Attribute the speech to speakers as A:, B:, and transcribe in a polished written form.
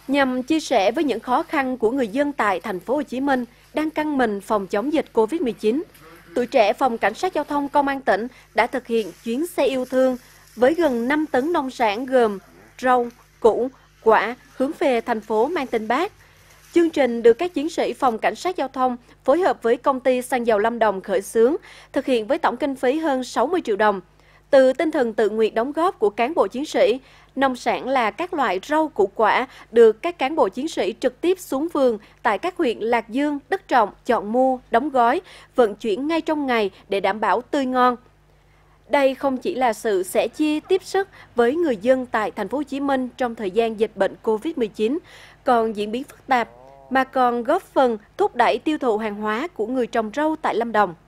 A: Nhằm chia sẻ với những khó khăn của người dân tại thành phố Hồ Chí Minh đang căng mình phòng chống dịch Covid-19, tuổi trẻ phòng cảnh sát giao thông công an tỉnh đã thực hiện chuyến xe yêu thương với gần 5 tấn nông sản gồm rau, củ, quả hướng về thành phố Mang Tên Bác. Chương trình được các chiến sĩ phòng cảnh sát giao thông phối hợp với công ty xăng dầu Lâm Đồng khởi xướng, thực hiện với tổng kinh phí hơn 60 triệu đồng. Từ tinh thần tự nguyện đóng góp của cán bộ chiến sĩ, nông sản là các loại rau củ quả được các cán bộ chiến sĩ trực tiếp xuống vườn tại các huyện Lạc Dương, Đức Trọng chọn mua, đóng gói, vận chuyển ngay trong ngày để đảm bảo tươi ngon. Đây không chỉ là sự sẻ chia tiếp sức với người dân tại thành phố Hồ Chí Minh trong thời gian dịch bệnh Covid-19 còn diễn biến phức tạp, mà còn góp phần thúc đẩy tiêu thụ hàng hóa của người trồng rau tại Lâm Đồng.